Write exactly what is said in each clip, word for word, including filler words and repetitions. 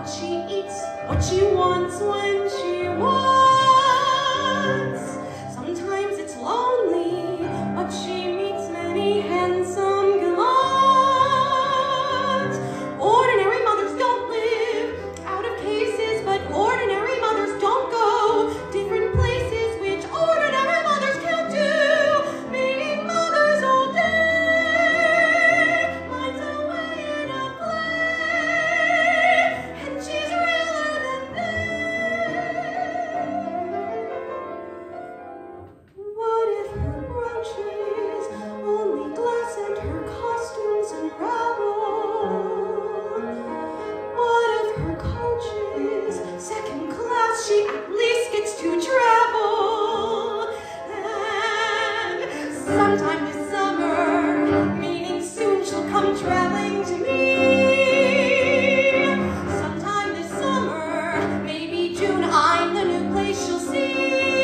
what she eats, what she wants when she wants. Sometimes it's lonely, but she meets many handsome gallants. Ordinary mothers don't live out of cases, but ordinary mothers don't go different places, which ordinary mothers can't do. Being mothers all day, finds a way in a play, and she's realer than they. What if her brooches only glass and her costumes unravel? What if her coaches second class, she at least gets to travel? And sometime this summer, meaning soon she'll come traveling to me. Sometime this summer, maybe June, I'm the new place she'll see.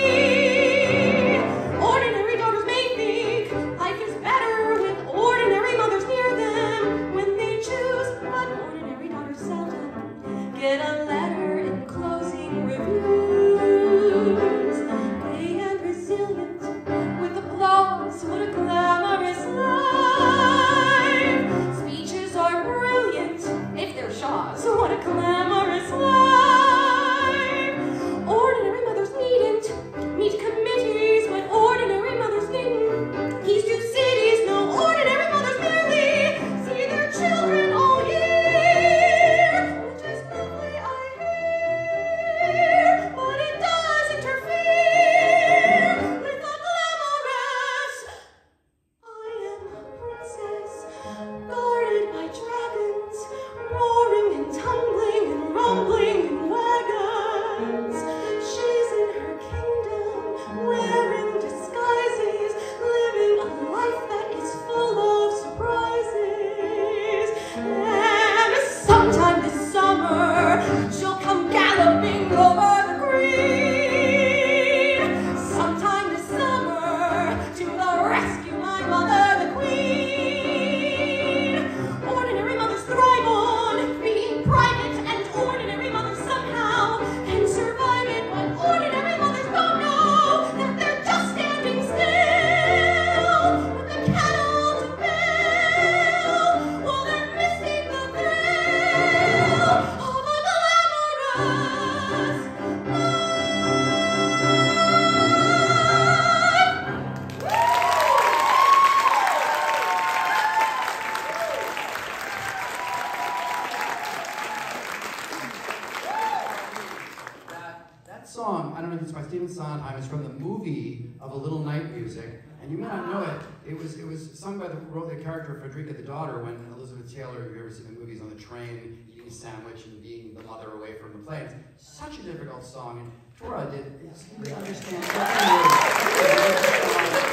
Ordinary daughters may think life is better with ordinary mothers near them when they choose, but ordinary daughters seldom get a letter in closing reviews. Gay and resilient with applause, what a glamorous life. Speeches are brilliant if they're Shaw's, what a glamorous life. Ordinary mothers needn't meet committees, but ordinary mothers needn't keys to cities. No, ordinary mothers merely see their children all year, which is lovely, I hear, but it does interfere with the glamorous. I am a princess, guarded by dragons, roaring and tumbling and rumbling in wagons. She's in her kingdom, wearing disguises, living a life that is full of surprises. And sometime this summer, she'll come galloping over the green. Sometime this summer, to the rescue, my mother, the queen. Ordinary mothers thrive on being private, and ordinary mothers somehow can survive it, but ordinary mothers don't know that they're just standing still with the kettle to fill, while they're missing the thrill of a glamorous That, that song, I don't know if it's by Stephen Sondheim, it's from the movie of A Little Night Music, and you may not know it. It was it was sung by the wrote the character Frederica the daughter when Elizabeth Taylor, if you've ever seen the movies, on the train eating a sandwich and being the mother away from the plane. It's such a difficult song, and Tora did really understand every word.